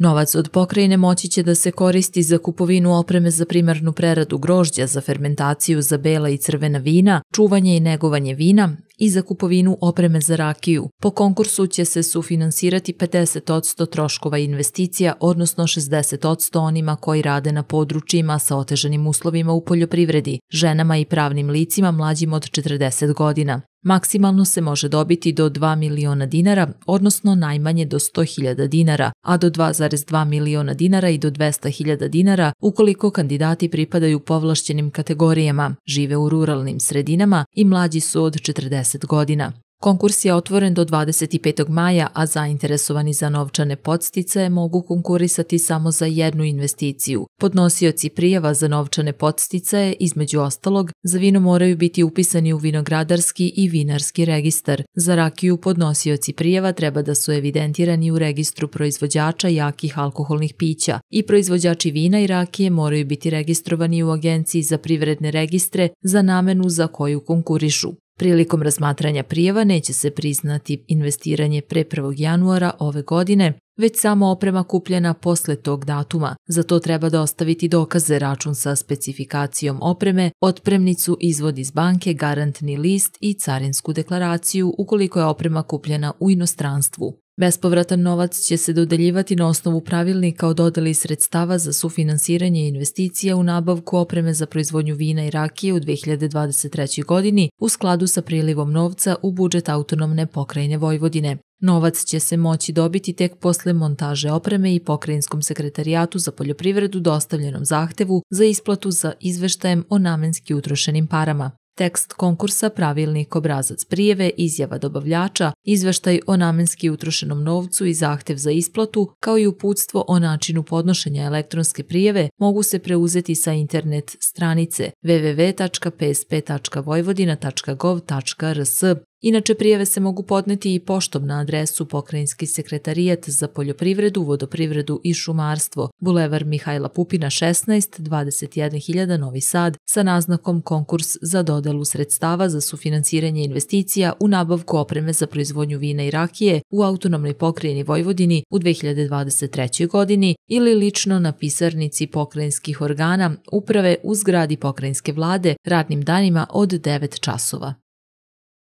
Novac od pokrajine moći će da se koristi za kupovinu opreme za primarnu preradu grožđa, za fermentaciju za bela i crvena vina, čuvanje i negovanje vina i za kupovinu opreme za rakiju. Po konkursu će se sufinansirati 50% troškova investicija, odnosno 60% onima koji rade na područjima sa otežanim uslovima u poljoprivredi, ženama i pravnim licima mlađim od 40 godina. Maksimalno se može dobiti do 2 miliona dinara, odnosno najmanje do 100.000 dinara, a do 2,2 miliona dinara i do 200.000 dinara ukoliko kandidati pripadaju povlašćenim kategorijama, žive u ruralnim sredinama i mlađi su od 40 godina. Konkurs je otvoren do 25. maja, a zainteresovani za novčane podsticaje mogu konkurisati samo za jednu investiciju. Podnosioci prijava za novčane podsticaje, između ostalog, za vino moraju biti upisani u vinogradarski i vinarski registar. Za rakiju podnosioci prijava treba da su evidentirani u registru proizvođača jakih alkoholnih pića i proizvođači vina i rakije moraju biti registrovani u Agenciji za privredne registre za namenu za koju konkurišu. Prilikom razmatranja prijava neće se priznati investiranje pre 1. januara ove godine, već samo oprema kupljena posle tog datuma. Za to treba dostaviti dokaze, račun sa specifikacijom opreme, otpremnicu, izvod iz banke, garantni list i carinsku deklaraciju ukoliko je oprema kupljena u inostranstvu. Bespovratan novac će se dodeljivati na osnovu pravilnika o dodeli sredstava za sufinansiranje investicija u nabavku opreme za proizvodnju vina i rakije u 2023. godini u skladu sa prilivom novca u budžet autonomne pokrajine Vojvodine. Novac će se moći dobiti tek posle montaže opreme i pokrajinskom sekretarijatu za poljoprivredu dostavljenom zahtevu za isplatu za izveštajem o namenski utrošenim parama. Tekst konkursa, pravilnik, obrazac prijave, izjava dobavljača, izveštaj o namenski utrošenom novcu i zahtev za isplatu, kao i uputstvo o načinu podnošenja elektronske prijave mogu se preuzeti sa internet stranice www.psp.vojvodina.gov.rs. Inače, prijave se mogu podneti i poštom na adresu Pokrajinski sekretarijat za poljoprivredu, vodoprivredu i šumarstvo, Bulevar Mihajla Pupina 16, 21.000 Novi Sad, sa naznakom konkurs za dodelu sredstava za sufinansiranje investicija u nabavku opreme za proizvodnju vina i rakije u autonomnoj pokrajini Vojvodini u 2023. godini ili lično na pisarnici pokrajinskih organa uprave u zgradi pokrajinske vlade radnim danima od 9 časova.